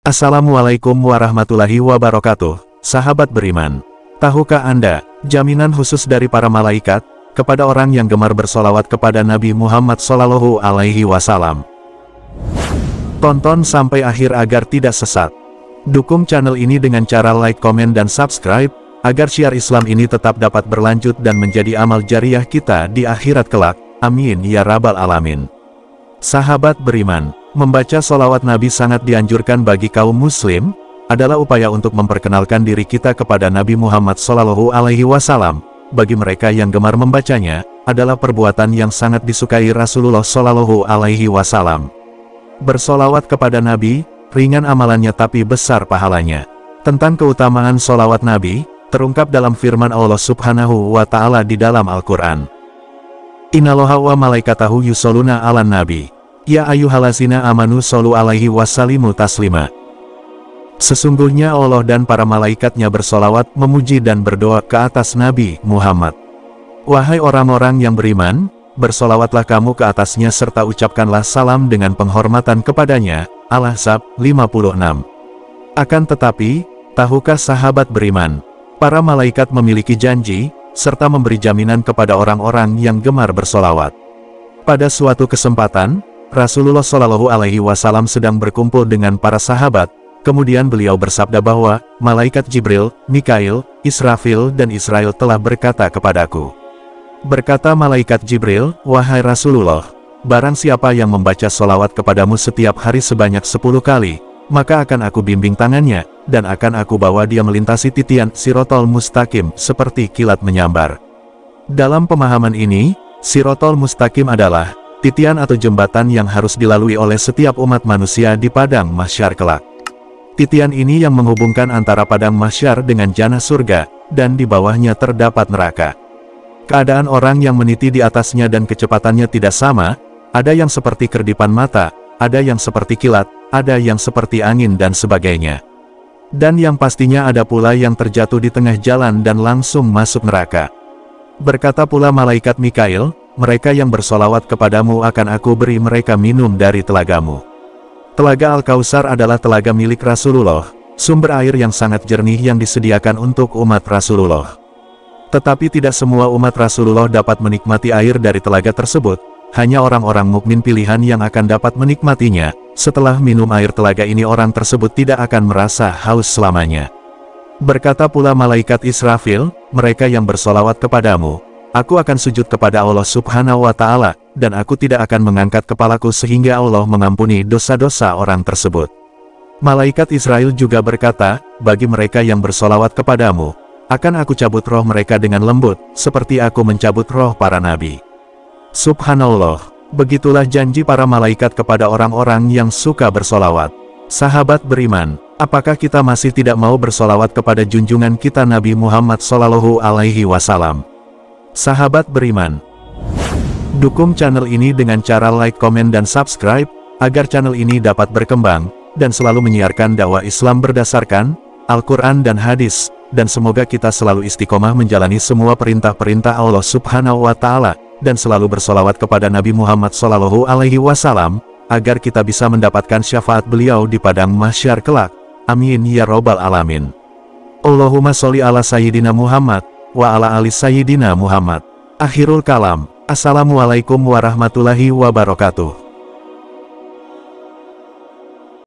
Assalamualaikum warahmatullahi wabarakatuh, sahabat beriman. Tahukah Anda, jaminan khusus dari para malaikat, kepada orang yang gemar bersolawat kepada Nabi Muhammad SAW. Tonton sampai akhir agar tidak sesat. Dukung channel ini dengan cara like, komen, dan subscribe, agar syiar Islam ini tetap dapat berlanjut dan menjadi amal jariah kita di akhirat kelak. Amin ya rabbal alamin. Sahabat beriman, membaca solawat Nabi sangat dianjurkan bagi kaum muslim, adalah upaya untuk memperkenalkan diri kita kepada Nabi Muhammad SAW. Bagi mereka yang gemar membacanya, adalah perbuatan yang sangat disukai Rasulullah SAW. Bersolawat kepada Nabi, ringan amalannya tapi besar pahalanya. Tentang keutamaan solawat Nabi, terungkap dalam firman Allah Subhanahu wa Ta'ala di dalam Al-Quran. Innallaha wa malaikatahu yusholuna 'alan nabi. Ya ayyuhallazina amanu shollu 'alaihi wasallimu taslima. Sesungguhnya Allah dan para malaikatnya bersolawat, memuji dan berdoa ke atas Nabi Muhammad. Wahai orang-orang yang beriman, bersolawatlah kamu ke atasnya serta ucapkanlah salam dengan penghormatan kepadanya. Al-Ahzab 56. Akan tetapi, tahukah sahabat beriman, para malaikat memiliki janji, serta memberi jaminan kepada orang-orang yang gemar bersolawat. Pada suatu kesempatan, Rasulullah SAW sedang berkumpul dengan para sahabat, kemudian beliau bersabda bahwa, malaikat Jibril, Mikail, Israfil dan Israel telah berkata kepadaku. Berkata malaikat Jibril, wahai Rasulullah, barang siapa yang membaca solawat kepadamu setiap hari sebanyak 10 kali, maka akan aku bimbing tangannya, dan akan aku bawa dia melintasi titian Sirotol Mustaqim seperti kilat menyambar. Dalam pemahaman ini, Sirotol Mustaqim adalah titian atau jembatan yang harus dilalui oleh setiap umat manusia di padang mahsyar kelak. Titian ini yang menghubungkan antara padang mahsyar dengan jannah surga, dan di bawahnya terdapat neraka. Keadaan orang yang meniti di atasnya dan kecepatannya tidak sama, ada yang seperti kerdipan mata, ada yang seperti kilat, ada yang seperti angin dan sebagainya. Dan yang pastinya ada pula yang terjatuh di tengah jalan dan langsung masuk neraka. Berkata pula malaikat Mikail, mereka yang bersolawat kepadamu akan aku beri mereka minum dari telagamu. Telaga Al-Kautsar adalah telaga milik Rasulullah, sumber air yang sangat jernih yang disediakan untuk umat Rasulullah. Tetapi tidak semua umat Rasulullah dapat menikmati air dari telaga tersebut, hanya orang-orang mukmin pilihan yang akan dapat menikmatinya. Setelah minum air telaga ini orang tersebut tidak akan merasa haus selamanya. Berkata pula malaikat Israfil, mereka yang bersolawat kepadamu, aku akan sujud kepada Allah Subhanahu wa Ta'ala, dan aku tidak akan mengangkat kepalaku sehingga Allah mengampuni dosa-dosa orang tersebut. Malaikat Israel juga berkata, bagi mereka yang bersolawat kepadamu, akan aku cabut roh mereka dengan lembut, seperti aku mencabut roh para nabi. Subhanallah, begitulah janji para malaikat kepada orang-orang yang suka bersolawat. Sahabat beriman, apakah kita masih tidak mau bersolawat kepada junjungan kita Nabi Muhammad SAW? Sahabat beriman, dukung channel ini dengan cara like, komen, dan subscribe, agar channel ini dapat berkembang, dan selalu menyiarkan dakwah Islam berdasarkan Al-Quran dan hadis, dan semoga kita selalu istiqomah menjalani semua perintah-perintah Allah Subhanahu wa Ta'ala, dan selalu bersolawat kepada Nabi Muhammad SAW, agar kita bisa mendapatkan syafaat beliau di padang mahsyar kelak. Amin ya rabbal alamin. Allahumma sholli ala sayyidina Muhammad, wa ala ali sayyidina Muhammad. Akhirul kalam. Assalamualaikum warahmatullahi wabarakatuh.